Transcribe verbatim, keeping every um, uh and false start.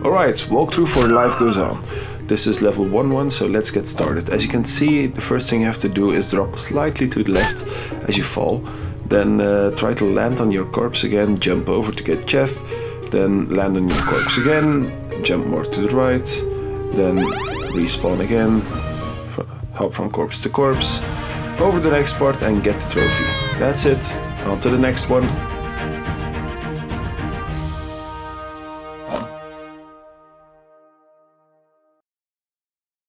Alright, walkthrough for Life Goes On. This is level one one, so let's get started. As you can see, the first thing you have to do is drop slightly to the left as you fall. Then uh, try to land on your corpse again, jump over to get Jeff. Then land on your corpse again, jump more to the right. Then respawn again, hop from corpse to corpse. Over the next part and get the trophy. That's it, on to the next one.